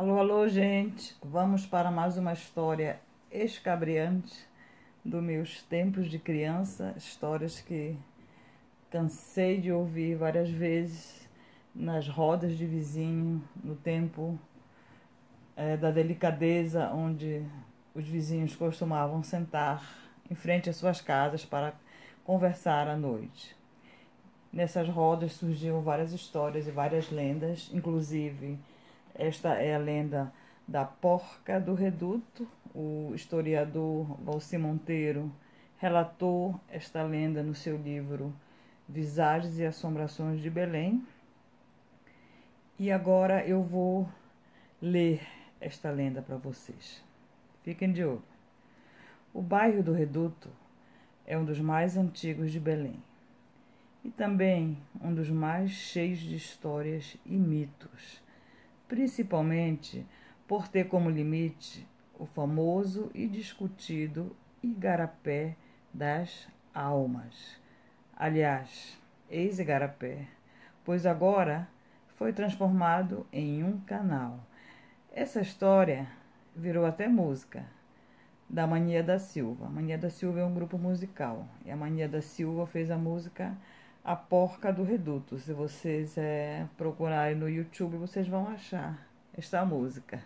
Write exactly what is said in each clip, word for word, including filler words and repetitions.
Alô, alô, gente! Vamos para mais uma história escabriante dos meus tempos de criança, histórias que cansei de ouvir várias vezes nas rodas de vizinho, no tempo é, da delicadeza, onde os vizinhos costumavam sentar em frente às suas casas para conversar à noite. Nessas rodas surgiam várias histórias e várias lendas, inclusive esta é a lenda da Porca do Reduto. O historiador Valci Monteiro relatou esta lenda no seu livro Visagens e Assombrações de Belém. E agora eu vou ler esta lenda para vocês. Fiquem de olho. O bairro do Reduto é um dos mais antigos de Belém e também um dos mais cheios de histórias e mitos, principalmente por ter como limite o famoso e discutido Igarapé das Almas. Aliás, ex-Igarapé, pois agora foi transformado em um canal. Essa história virou até música da Mania da Silva. Mania da Silva é um grupo musical e a Mania da Silva fez a música A Porca do Reduto. Se vocês é, procurarem no YouTube, vocês vão achar esta música.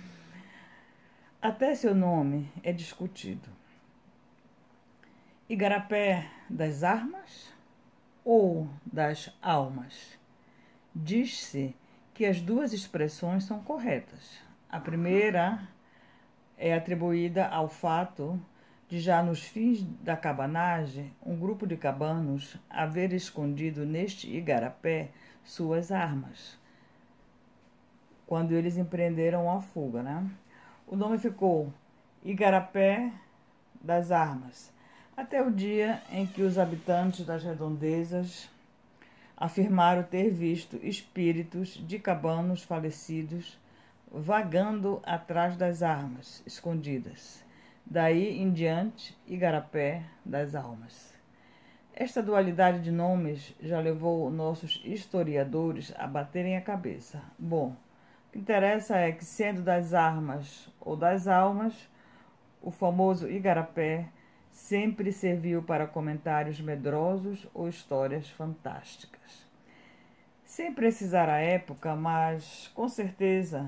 Até seu nome é discutido. Igarapé das Armas ou das Almas? Diz-se que as duas expressões são corretas. A primeira é atribuída ao fato de, já nos fins da cabanagem, um grupo de cabanos haver escondido neste igarapé suas armas, quando eles empreenderam a fuga, né? O nome ficou Igarapé das Armas, até o dia em que os habitantes das redondezas afirmaram ter visto espíritos de cabanos falecidos vagando atrás das armas escondidas. Daí em diante, Igarapé das Almas. Esta dualidade de nomes já levou nossos historiadores a baterem a cabeça. Bom, o que interessa é que, sendo das armas ou das almas, o famoso Igarapé sempre serviu para comentários medrosos ou histórias fantásticas. Sem precisar a época, mas com certeza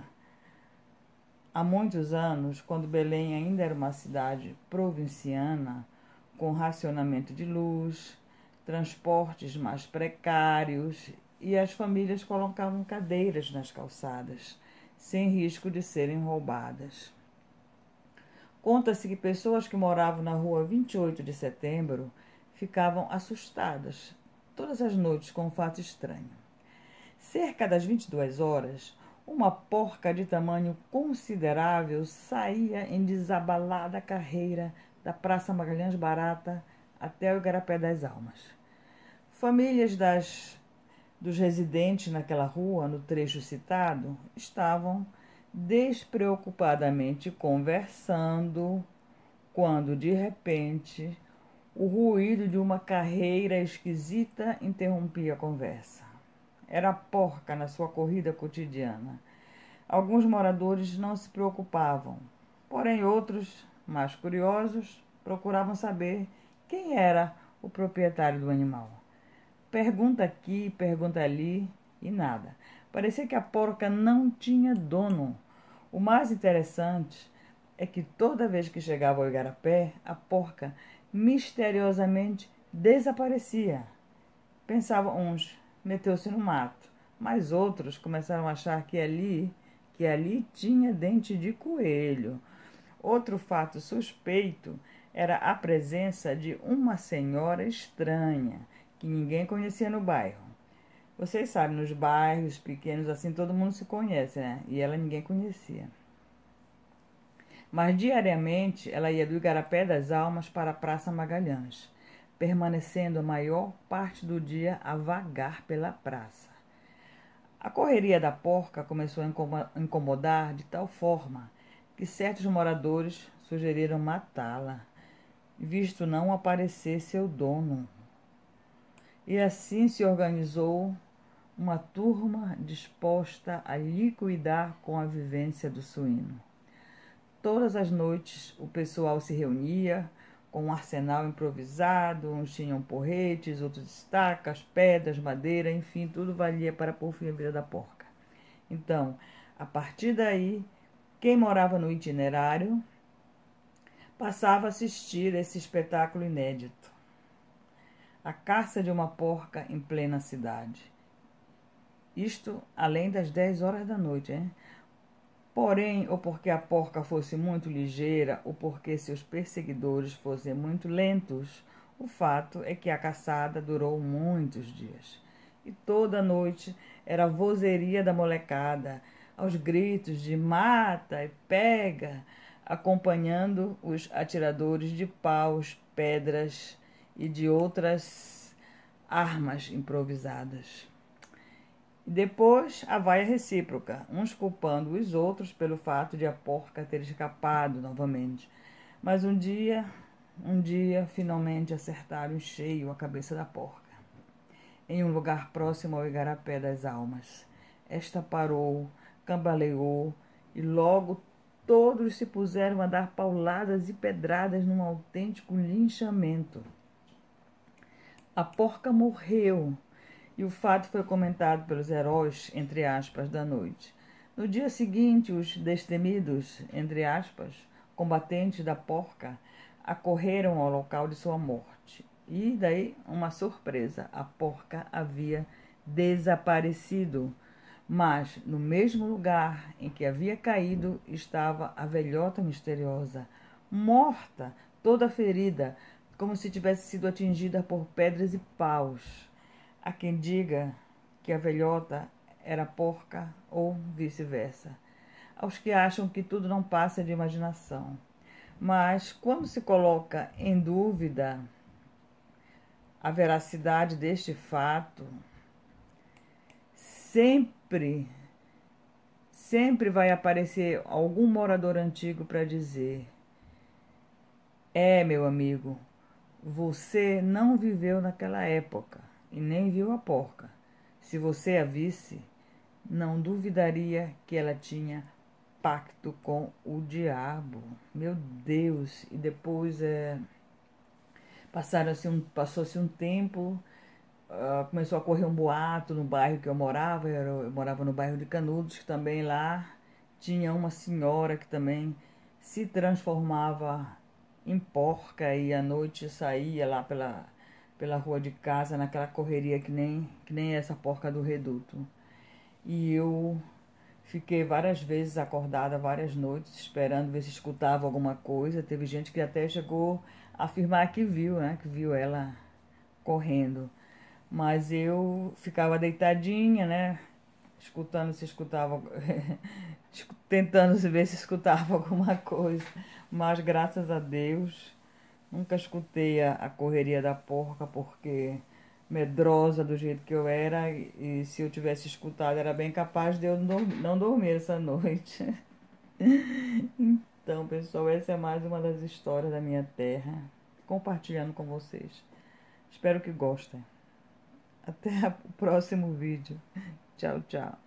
há muitos anos, quando Belém ainda era uma cidade provinciana, com racionamento de luz, transportes mais precários, e as famílias colocavam cadeiras nas calçadas, sem risco de serem roubadas. Conta-se que pessoas que moravam na rua vinte e oito de setembro ficavam assustadas todas as noites com um fato estranho. Cerca das vinte e duas horas, uma porca de tamanho considerável saía em desabalada carreira da Praça Magalhães Barata até o Igarapé das Almas. Famílias das, dos residentes naquela rua, no trecho citado, estavam despreocupadamente conversando, quando, de repente, o ruído de uma carreira esquisita interrompia a conversa. Era a porca na sua corrida cotidiana. Alguns moradores não se preocupavam, porém outros, mais curiosos, procuravam saber quem era o proprietário do animal. Pergunta aqui, pergunta ali e nada. Parecia que a porca não tinha dono. O mais interessante é que toda vez que chegava ao igarapé, a porca misteriosamente desaparecia. Pensavam uns, meteu-se no mato, mas outros começaram a achar que ali, que ali tinha dente de coelho. Outro fato suspeito era a presença de uma senhora estranha, que ninguém conhecia no bairro. Vocês sabem, nos bairros pequenos assim, todo mundo se conhece, né? E ela ninguém conhecia. Mas diariamente ela ia do Igarapé das Almas para a Praça Magalhães, permanecendo a maior parte do dia a vagar pela praça. A correria da porca começou a incomodar de tal forma que certos moradores sugeriram matá-la, visto não aparecer seu dono. E assim se organizou uma turma disposta a liquidar com a vivência do suíno. Todas as noites o pessoal se reunia com um arsenal improvisado, uns tinham porretes, outros estacas, pedras, madeira, enfim, tudo valia para pôr fim à vida da porca. Então, a partir daí, quem morava no itinerário passava a assistir esse espetáculo inédito. A caça de uma porca em plena cidade. Isto além das dez horas da noite, hein? Porém, ou porque a porca fosse muito ligeira, ou porque seus perseguidores fossem muito lentos, o fato é que a caçada durou muitos dias. E toda noite era a vozeria da molecada, aos gritos de mata e pega, acompanhando os atiradores de paus, pedras e de outras armas improvisadas. E depois a vaia recíproca, uns culpando os outros pelo fato de a porca ter escapado novamente. Mas um dia, um dia, finalmente acertaram em cheio a cabeça da porca, em um lugar próximo ao igarapé das almas. Esta parou, cambaleou, e logo todos se puseram a dar pauladas e pedradas num autêntico linchamento. A porca morreu, e o fato foi comentado pelos heróis, entre aspas, da noite. No dia seguinte, os destemidos, entre aspas, combatentes da porca, acorreram ao local de sua morte. E daí, uma surpresa, a porca havia desaparecido. Mas, no mesmo lugar em que havia caído, estava a velhota misteriosa, morta, toda ferida, como se tivesse sido atingida por pedras e paus. Há quem diga que a velhota era porca ou vice-versa. Aos que acham que tudo não passa de imaginação. Mas, quando se coloca em dúvida a veracidade deste fato, sempre, sempre vai aparecer algum morador antigo para dizer: é, meu amigo, você não viveu naquela época e nem viu a porca. Se você a visse, não duvidaria que ela tinha pacto com o diabo. Meu Deus! E depois é, passaram-se um, passou-se um tempo, uh, começou a correr um boato no bairro que eu morava. Eu, eu morava no bairro de Canudos, que também lá tinha uma senhora que também se transformava em porca e à noite saía lá pela, pela rua de casa, naquela correria que nem, que nem essa porca do reduto. E eu fiquei várias vezes acordada, várias noites, esperando ver se escutava alguma coisa. Teve gente que até chegou a afirmar que viu, né, que viu ela correndo. Mas eu ficava deitadinha, né, escutando se escutava, tentando ver se escutava alguma coisa. Mas, graças a Deus, nunca escutei a, a correria da porca, porque medrosa do jeito que eu era, e, e se eu tivesse escutado, era bem capaz de eu não, não dormir essa noite. Então, pessoal, essa é mais uma das histórias da minha terra, compartilhando com vocês. Espero que gostem. Até o próximo vídeo. Tchau, tchau.